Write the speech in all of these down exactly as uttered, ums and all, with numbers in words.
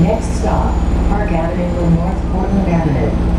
Next stop, Park Avenue and North Portland Avenue.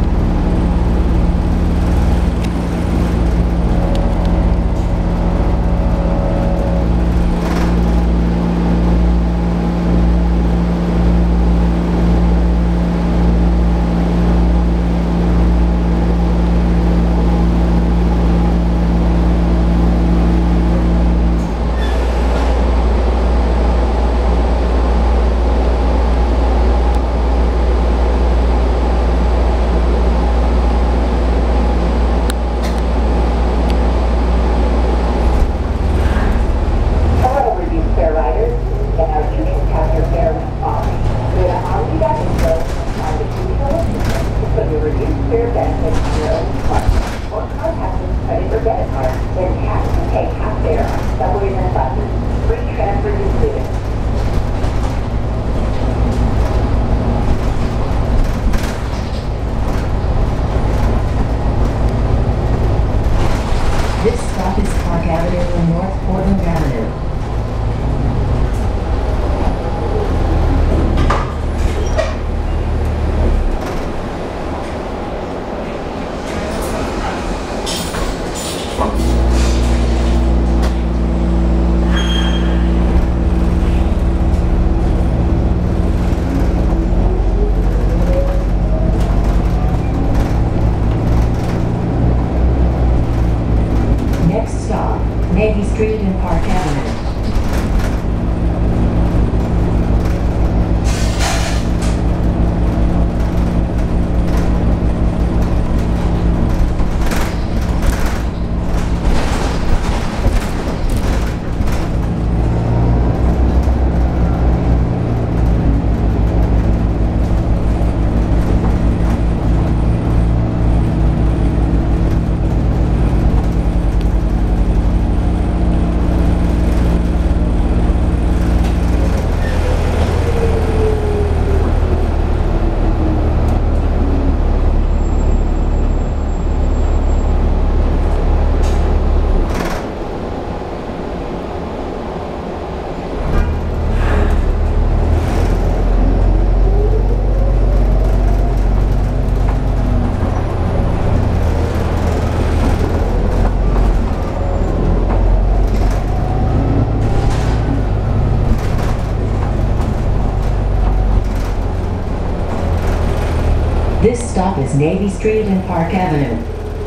This stop is Navy Street and Park Avenue.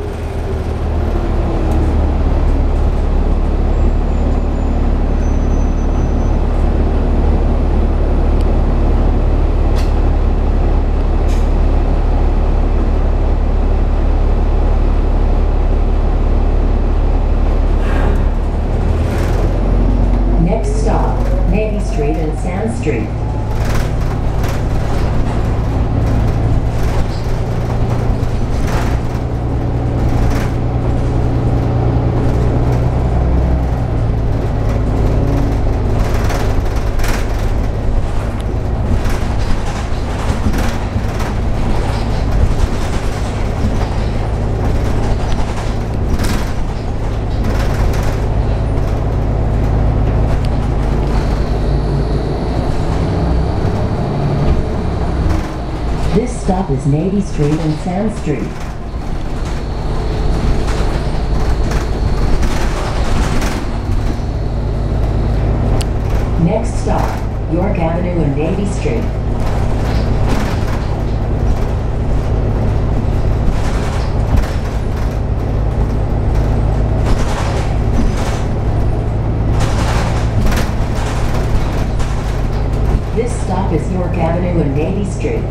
Next stop, Navy Street and Sand Street. This stop is Navy Street and Sand Street. Next stop, York Avenue and Navy Street. This stop is York Avenue and Navy Street.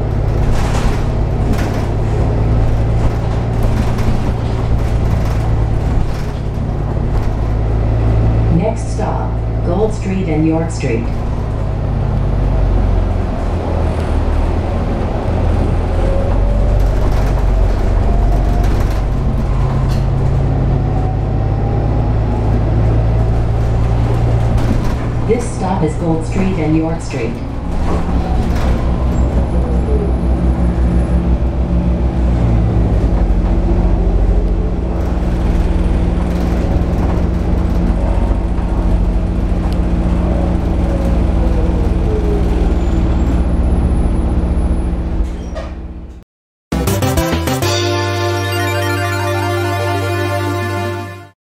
Next stop, Gold Street and York Street. This stop is Gold Street and York Street.